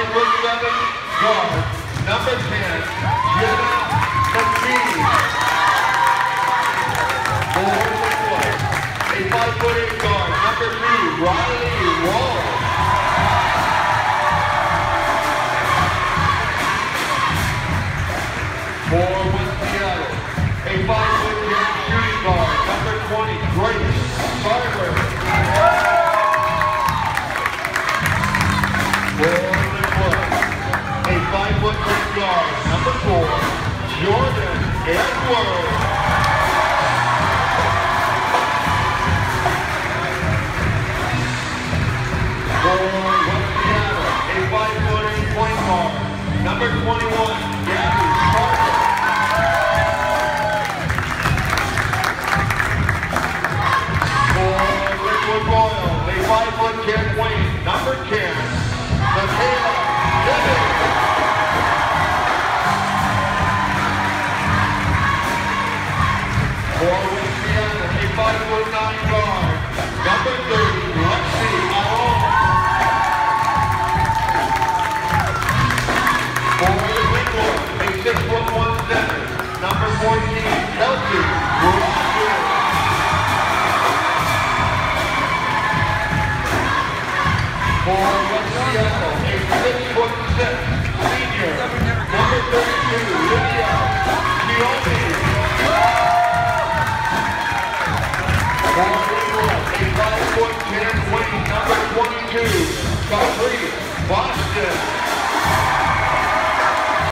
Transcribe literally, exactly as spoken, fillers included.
foot seven guard, number ten, Jenna McKee. For Wicklow, a five foot eight guard, number three, Riley Wall. For West Seattle, a five foot ten shooting guard, number twenty, Grace Carter. five foot six guard, number four, Jordan Edwards. For West Seattle, a five foot eight point guard, number twenty-one, Gabby Carter. For Lakewood Royal, a five foot ten wing, number ten, Michaela Devin. For West Seattle, a five foot nine guard, number thirty, Lexi Alon. For Wicklow, a six foot one center, number fourteen, Kelsey Rogers. For